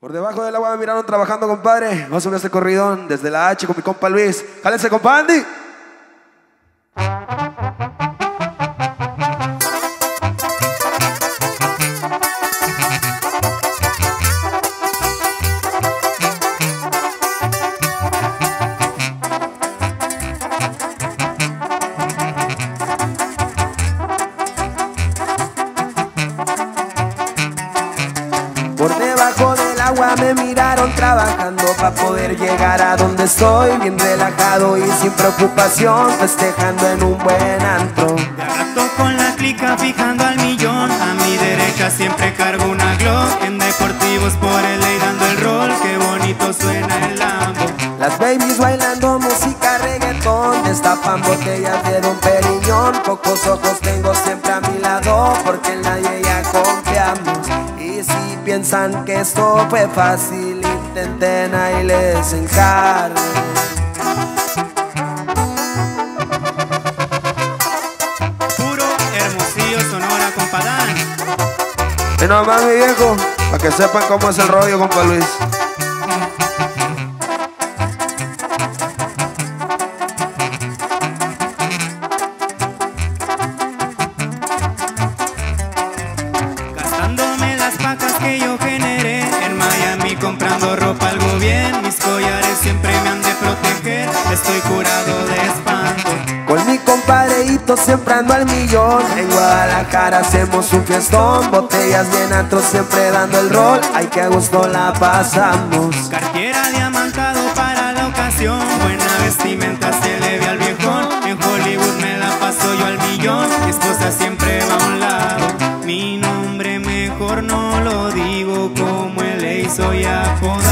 Por debajo del agua me miraron trabajando, compadre. Vamos a subir este corridón desde la H con mi compa Luis. ¡Jálense, compa Andy! Por debajo del agua me miraron trabajando pa' poder llegar a donde estoy, bien relajado y sin preocupación, festejando en un buen antro. De rato con la clica fijando al millón, a mi derecha siempre cargo una Glock. En deportivos por el ley dando el rol, qué bonito suena el Lambo. Las babies bailando música reggaetón, destapan botellas de Don Periñón. Pocos ojos tengo siempre a mi lado, porque en nadie ya confiamos. Y si piensan que esto fue fácil, intenten, ahí les encargo. Puro Hermosillo, Sonora, compa Dan. Y nomás, mi viejo, para que sepan cómo es el rollo, compa Luis. Gastándome las pacas que yo generé en Miami, comprando ropa algo bien. Mis collares siempre me han de proteger, estoy curado de espanto. Con mi compadreíto siempre ando al millón. En Guadalajara hacemos un fiestón, botellas bien antros siempre dando el rol. Ay, que a gusto la pasamos. Cartiera diamantado para la ocasión, buena vestimenta se le ve al viejón. En Hollywood me la paso yo al millón, mi esposa siempre va a un lado. Mi nombre mejor no lo digo como él hizo ya.